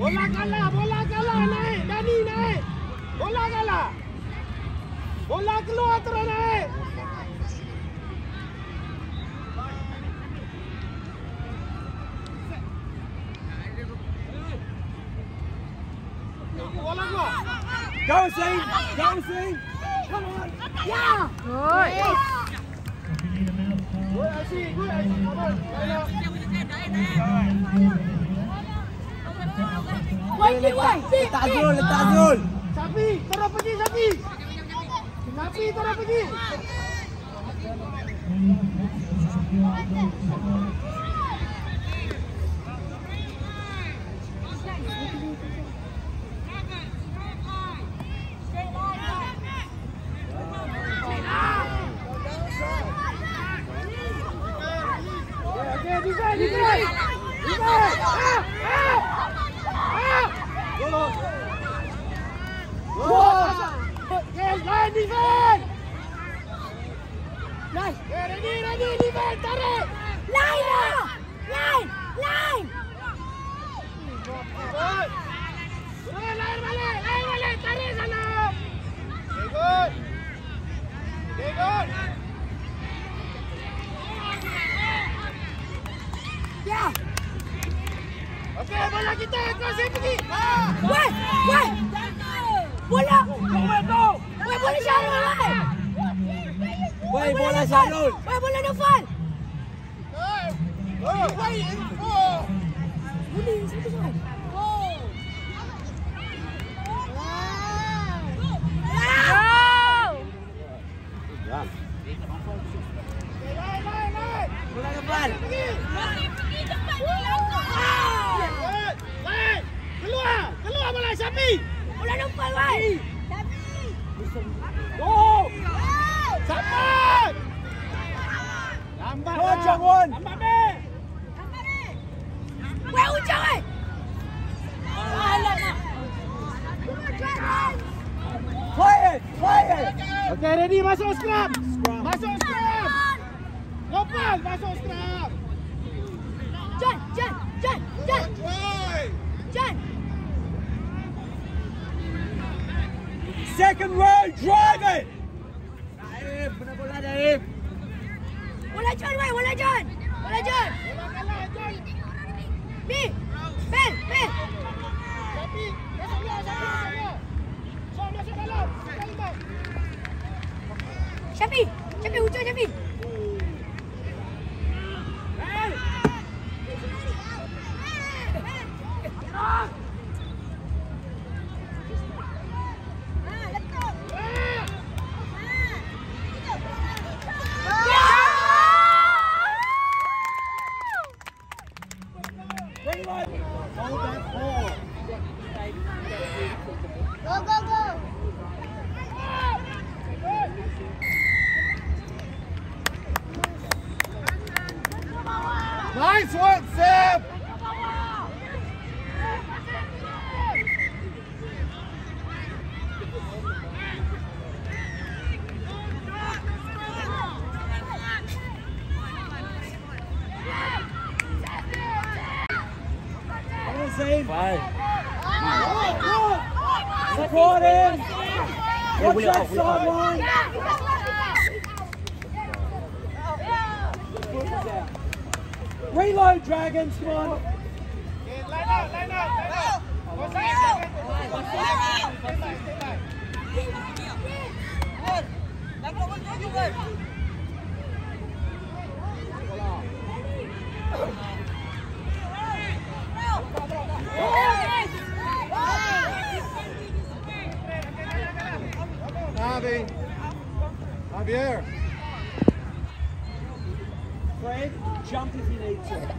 Bola kalah naik. Dani naik. Bola kalah. Bola keluar terus naik. Bola keluar. Go, Steve! Go, Steve! Come on! Yeah! Good! Good, Ashi. Come on. Letak Azrul! Safi, terus pergi Safi. Safi terus pergi. Defend! Line defend! Line! Ready, defend, tarik! Line lah! Line! Line balik, tarik sana! Okay, good! Yeah! Okay, bola kita, kau saya pergi! Wait! Bola! Wait, bola Syarul! Wait, bola Syarul! Wait, bola Nufal! Wait, Boleh, satu soal. Bola depan! Keluar bola Syafi! Bola Nufal, wait! Oh! Sampai! Lambat Go, Jangwon! Lambat, Mek! Wait, Ujang, wait! Alamak! Play it! Okay, ready, masuk scrum! Masuk scrum! Nopal, masuk scrum! John! Second row, drive it! Daib, benar bola Daib! Bola John, wait! Bola John! Bola kalah, John! Bel! Syafi, masuk dalam! Syam, masuk dalam! Syafi, hujung Syafi! Hold that ball! Go! Nice one, Sam! Five. Support him! Watch that sideline! Reload, Dragons, come on! Okay, line up! Javier. Fred, jump if you need to.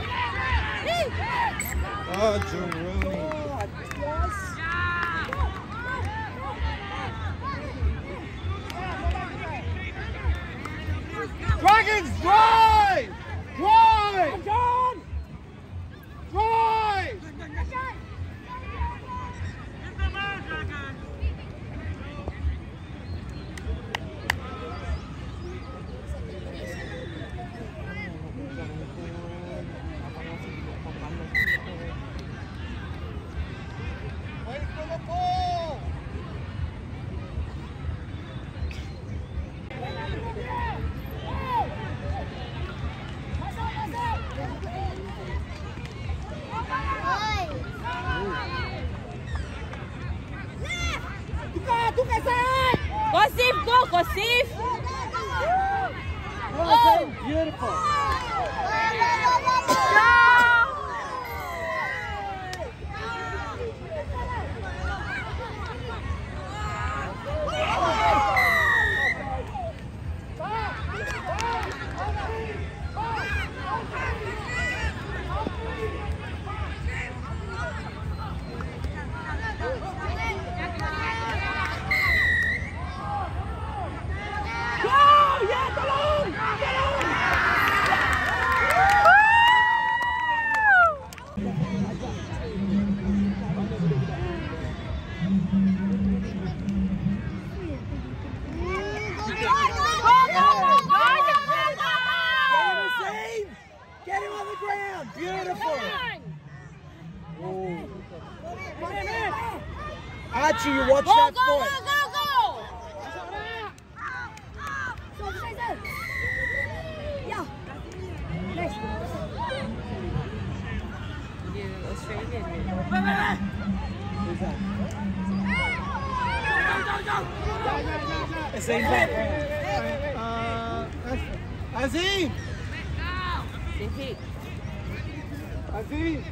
Oh, Jerome. seconds. Drive. Drive. John. Drive. Tukar side. Kosif, go, Kosif. Oh, beautiful. Get him on the ground. Beautiful. Archie, you watch that foot. Yeah. Nice. Who's that? Azim back. Azim. Azim.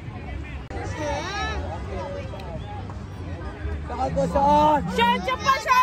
Takal ko, Sean. Sean, cepat, Sean.